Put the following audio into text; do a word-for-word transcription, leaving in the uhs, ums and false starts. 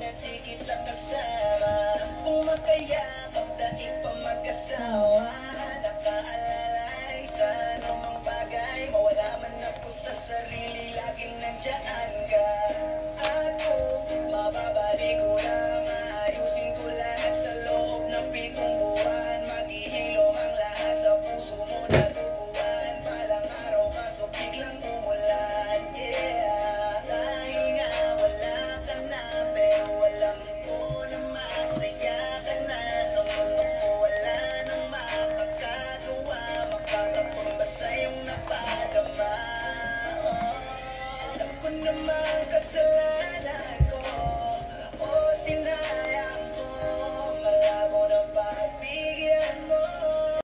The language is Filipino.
ngumiti kita kasama. Kung magkayakap daig pa mag-asawa, nakaalalay sa anumang bagay, mawala man ako sa sarili, laging nandiyan